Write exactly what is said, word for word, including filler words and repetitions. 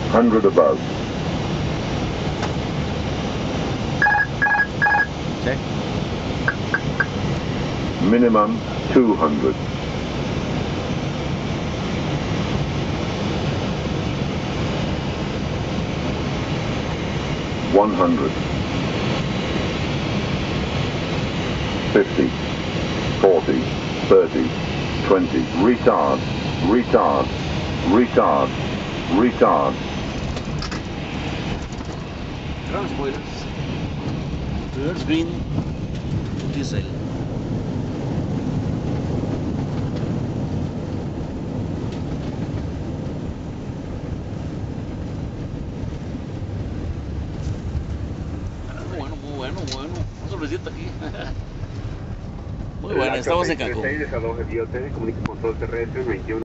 one hundred above. Check. Minimum two hundred. one hundred. fifty. forty. thirty. twenty. Retard. Retard. Retard. Retard. Ground spoilers. Reverse green. Diesel. Muy bueno, muy bueno, muy bueno. Un sorpresita aquí. Muy bueno, estamos en Cancún. Desaloje, biote, comunica con todo terrestre, veintiuno.